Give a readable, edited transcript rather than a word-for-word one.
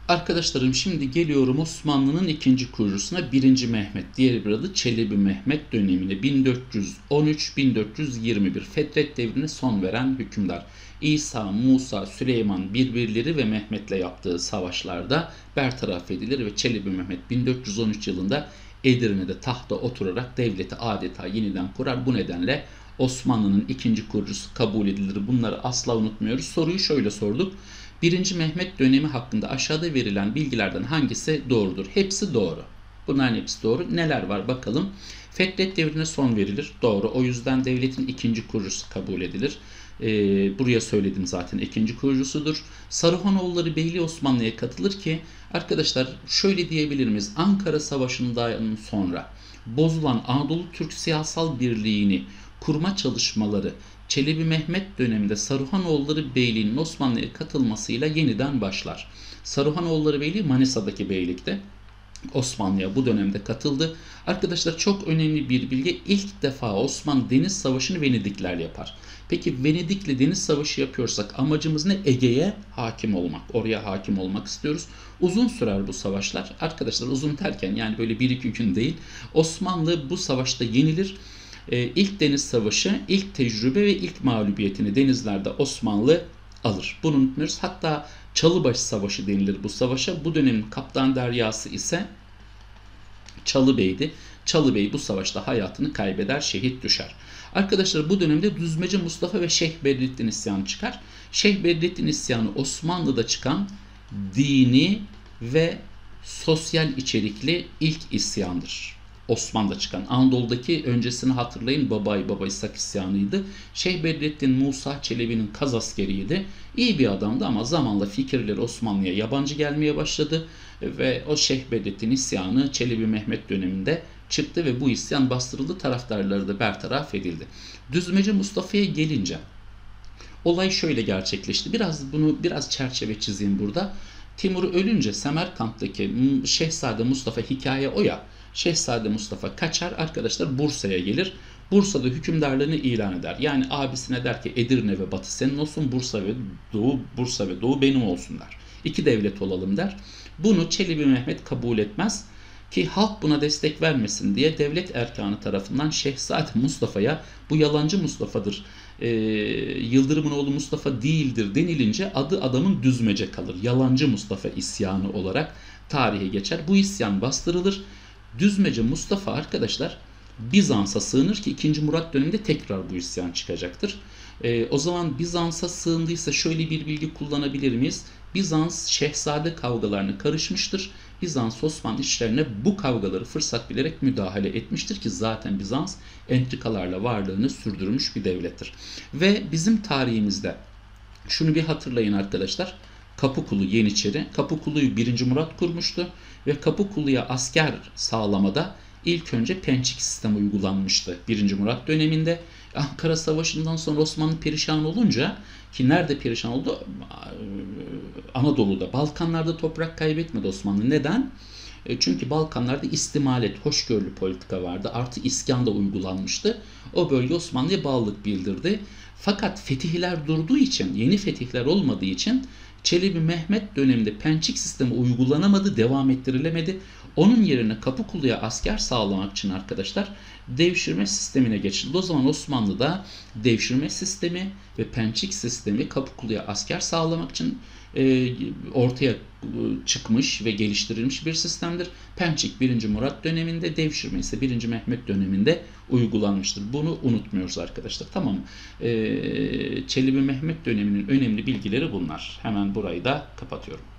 Arkadaşlarım şimdi geliyorum Osmanlı'nın ikinci kurucusuna 1. Mehmet. Diğer bir adı Çelebi Mehmet dönemine 1413-1421 Fetret devrine son veren hükümdar. İsa, Musa, Süleyman birbirleri ve Mehmet'le yaptığı savaşlarda bertaraf edilir ve Çelebi Mehmet 1413 yılında Edirne'de tahta oturarak devleti adeta yeniden kurar. Bu nedenle Osmanlı'nın ikinci kurucusu kabul edilir. Bunları asla unutmuyoruz. Soruyu şöyle sorduk. 1. Mehmet dönemi hakkında aşağıda verilen bilgilerden hangisi doğrudur? Hepsi doğru. Bunların hepsi doğru. Neler var bakalım. Fetret devrine son verilir. Doğru. O yüzden devletin ikinci kurucusu kabul edilir. Buraya söyledim zaten ikinci kurucusudur. Saruhanoğulları Beyliği Osmanlı'ya katılır ki arkadaşlar şöyle diyebilir miyiz? Ankara Savaşı'ndan sonra bozulan Anadolu Türk siyasal birliğini kurma çalışmaları Çelebi Mehmet döneminde Saruhanoğulları Beyliği'nin Osmanlı'ya katılmasıyla yeniden başlar. Saruhanoğulları Beyliği Manisa'daki beylikte. Osmanlı'ya bu dönemde katıldı. Arkadaşlar çok önemli bir bilgi. İlk defa Osmanlı Deniz Savaşı'nı Venedikler yapar. Peki Venedik'le Deniz Savaşı yapıyorsak amacımız ne? Ege'ye hakim olmak. Oraya hakim olmak istiyoruz. Uzun sürer bu savaşlar. Arkadaşlar uzun derken yani böyle 1-2 gün değil. Osmanlı bu savaşta yenilir. İlk Deniz Savaşı, ilk tecrübe ve ilk mağlubiyetini denizlerde Osmanlı alır. Bunu unutmuyoruz. Hatta Çalıbaşı Savaşı denilir bu savaşa. Bu dönemin kaptan deryası ise Çalı Bey'di. Çalı Bey bu savaşta hayatını kaybeder, şehit düşer. Arkadaşlar bu dönemde Düzmece Mustafa ve Şeyh Bedrettin isyanı çıkar. Şeyh Bedrettin isyanı Osmanlı'da çıkan dini ve sosyal içerikli ilk isyandır. Osmanlı'da çıkan. Anadolu'daki öncesini hatırlayın. Baba İshak isyanıydı. Şeyh Bedrettin Musa Çelebi'nin Kaz askeriydi. İyi bir adamdı ama zamanla fikirleri Osmanlı'ya yabancı gelmeye başladı. Ve o Şeyh Bedrettin isyanı Çelebi Mehmet döneminde çıktı ve bu isyan bastırıldı. Taraftarları da bertaraf edildi. Düzmece Mustafa'ya gelince olay şöyle gerçekleşti. Biraz çerçeve çizeyim burada. Timur ölünce Semerkant'taki Şehzade Mustafa hikaye o ya. Şehzade Mustafa kaçar arkadaşlar Bursa'ya gelir. Bursa'da hükümdarlığını ilan eder. Yani abisine der ki Edirne ve Batı senin olsun, Bursa ve Doğu benim olsun der. İki devlet olalım der. Bunu Çelebi Mehmet kabul etmez ki halk buna destek vermesin diye devlet erkanı tarafından Şehzade Mustafa'ya bu yalancı Mustafa'dır, Yıldırım'ın oğlu Mustafa değildir denilince adı adamın Düzmece kalır. Yalancı Mustafa isyanı olarak tarihe geçer. Bu isyan bastırılır. Düzmece Mustafa arkadaşlar Bizans'a sığınır ki 2. Murat döneminde tekrar bu isyan çıkacaktır. O zaman Bizans'a sığındıysa şöyle bir bilgi kullanabilir miyiz? Bizans şehzade kavgalarına karışmıştır. Bizans Osmanlı işlerine bu kavgaları fırsat bilerek müdahale etmiştir ki zaten Bizans entrikalarla varlığını sürdürmüş bir devlettir. Ve bizim tarihimizde şunu bir hatırlayın arkadaşlar. Kapıkulu Yeniçeri, Kapıkulu'yu 1. Murat kurmuştu ve Kapıkulu'ya asker sağlamada ilk önce pençik sistemi uygulanmıştı 1. Murat döneminde. Ankara Savaşı'ndan sonra Osmanlı perişan olunca ki nerede perişan oldu? Anadolu'da, Balkanlarda toprak kaybetmedi Osmanlı. Neden? Çünkü Balkanlarda istimalet, hoşgörülü politika vardı. Artı iskan da uygulanmıştı. O bölge Osmanlı'ya bağlılık bildirdi. Fakat fetihler durduğu için, yeni fetihler olmadığı için Çelebi Mehmet döneminde pençik sistemi uygulanamadı, devam ettirilemedi. Onun yerine Kapıkulu'ya asker sağlamak için arkadaşlar devşirme sistemine geçildi. O zaman Osmanlı'da devşirme sistemi ve pençik sistemi Kapıkulu'ya asker sağlamak için ortaya çıkmış ve geliştirilmiş bir sistemdir. Pençik 1. Murat döneminde, devşirme ise 1. Mehmet döneminde uygulanmıştır. Bunu unutmuyoruz arkadaşlar. Tamam. Çelebi Mehmet döneminin önemli bilgileri bunlar. Hemen burayı da kapatıyorum.